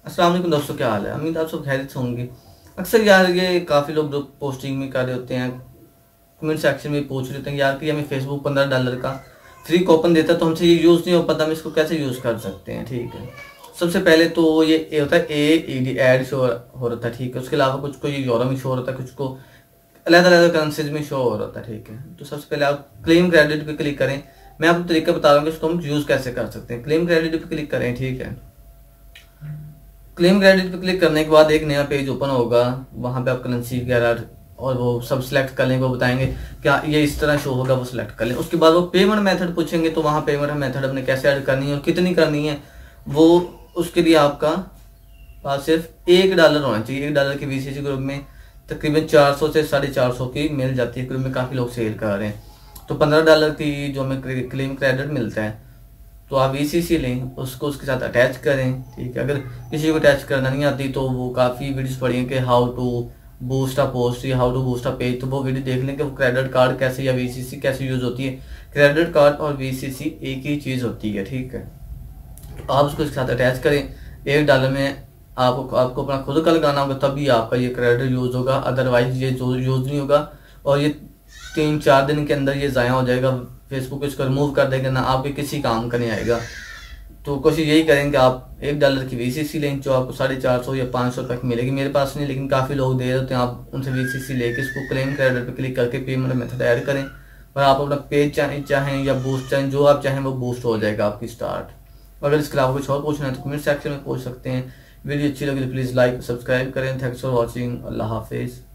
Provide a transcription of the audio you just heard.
अस्सलाम वालेकुम दोस्तों, क्या हाल है। उम्मीद आप सब खैरियत से होंगे। अक्सर यार ये काफ़ी लोग जो पोस्टिंग में कर रहे होते हैं, कमेंट सेक्शन में पूछ रहे होते हैं यार कि हमें फेसबुक $15 का फ्री कूपन देता है तो हमसे ये यूज़ नहीं हो पाता, हम इसको कैसे यूज़ कर सकते हैं। ठीक है, सबसे पहले तो ये होता है AED ऐड शो हो रहा था। ठीक है, उसके अलावा कुछ को ये यूरो में शो हो रहा था, कुछ को अलग अलग करेंसीज में शो हो रहा था। ठीक है, तो सबसे पहले आप क्लेम क्रेडिट पे क्लिक करें। मैं आपको तरीका बता रहा हूँ कि इसको हम यूज़ कैसे कर सकते हैं। क्लेम क्रेडिट पे क्लिक करें। ठीक है, क्लेम क्रेडिट पे क्लिक करने के बाद एक नया पेज ओपन होगा। वहां पे आप करेंसी वगैरह और वो सब सिलेक्ट कर लें, वो बताएंगे क्या ये इस तरह शो होगा, वो सिलेक्ट कर लें। उसके बाद वो पेमेंट मेथड पूछेंगे, तो वहां पेमेंट मेथड अपने कैसे ऐड करनी है और कितनी करनी है, वो उसके लिए आपका पास सिर्फ $1 होना चाहिए। $1 की VCC ग्रुप में तकरीबन 400 से 450 की मिल जाती है। ग्रुप में काफ़ी लोग सेल कर रहे हैं। तो $15 की जो हमें क्लेम क्रेडिट मिलता है, तो आप VCC लें, उसको उसके साथ अटैच करें। ठीक है, अगर किसी को अटैच करना नहीं आती तो वो काफ़ी वीडियोस पढ़ी हैं कि how to boost a post या how to boost a page, तो वो वीडियो देख लें कि वो क्रेडिट कार्ड कैसे या VCC कैसे यूज़ होती है। क्रेडिट कार्ड और VCC एक ही चीज़ होती है। ठीक है, तो आप उसको इसके साथ अटैच करें। $1 में आपको अपना खुद का लगाना होगा, तभी आपका ये क्रेडिट यूज़ होगा, अदरवाइज ये यूज़ नहीं होगा। और ये 3-4 दिन के अंदर ये ज़ाया हो जाएगा। फेसबुक इसको रिमूव कर देगा, ना आपके किसी काम का नहीं आएगा। तो कोशिश यही करेंगे आप $1 की VCC लें, जो आपको 450 या 500 तक मिलेगी। मेरे पास नहीं, लेकिन काफ़ी लोग दे देते हैं। आप उनसे VCC लेके इसको क्लेम क्रेडिट पे क्लिक करके पेमेंट मेथड ऐड करें और आप अपना पेज चाहें या बूस्ट चाहें, जो आप चाहें वो बूस्ट हो जाएगा आपकी स्टार्ट। अगर इसके अलावा कुछ और पूछना है तो कमेंट सेक्शन में पूछ सकते हैं। वीडियो अच्छी लगी तो प्लीज़ लाइक सब्सक्राइब करें। Thanks for watching. अल्लाह हाफिज़।